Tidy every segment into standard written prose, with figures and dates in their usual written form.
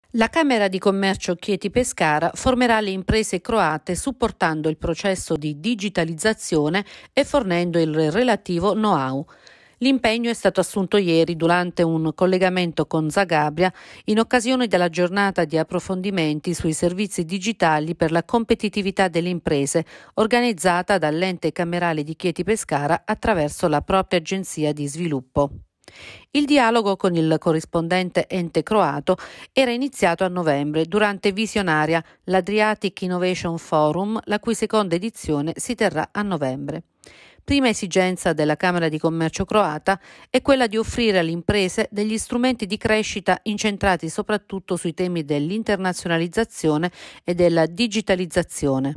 La Camera di Commercio Chieti Pescara formerà le imprese croate supportando il processo di digitalizzazione e fornendo il relativo know-how. L'impegno è stato assunto ieri durante un collegamento con Zagabria in occasione della giornata di approfondimenti sui servizi digitali per la competitività delle imprese, organizzata dall'ente camerale di Chieti Pescara attraverso la propria agenzia di sviluppo. Il dialogo con il corrispondente ente croato era iniziato a novembre durante Visionaria, l'Adriatic Innovation Forum, la cui seconda edizione si terrà a novembre. Prima esigenza della Camera di Commercio croata è quella di offrire alle imprese degli strumenti di crescita incentrati soprattutto sui temi dell'internazionalizzazione e della digitalizzazione.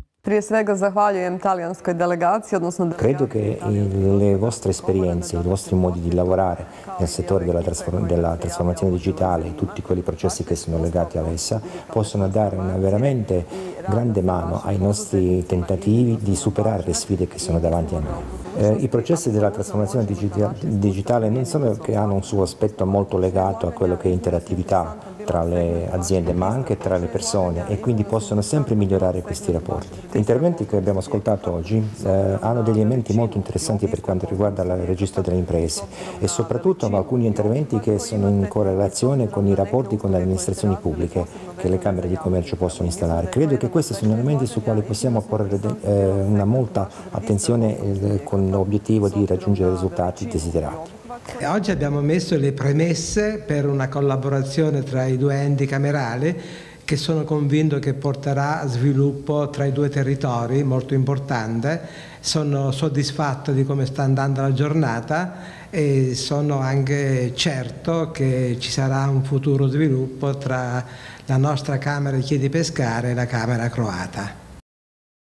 Credo che le vostre esperienze, i vostri modi di lavorare nel settore della trasformazione digitale e tutti quei processi che sono legati ad essa possano dare una veramente grande mano ai nostri tentativi di superare le sfide che sono davanti a noi. I processi della trasformazione digitale non solo che hanno un suo aspetto molto legato a quello che è interattività tra le aziende ma anche tra le persone e quindi possono sempre migliorare questi rapporti. Gli interventi che abbiamo ascoltato oggi hanno degli elementi molto interessanti per quanto riguarda il registro delle imprese e soprattutto alcuni interventi che sono in correlazione con i rapporti con le amministrazioni pubbliche che le Camere di Commercio possono installare. Credo che questi sono elementi su quali possiamo porre una molta attenzione con l'obiettivo di raggiungere risultati desiderati. Oggi abbiamo messo le premesse per una collaborazione tra i due enti camerali che sono convinto che porterà a sviluppo tra i due territori molto importante. Sono soddisfatto di come sta andando la giornata e sono anche certo che ci sarà un futuro sviluppo tra la nostra Camera di Chieti Pescara e la Camera croata.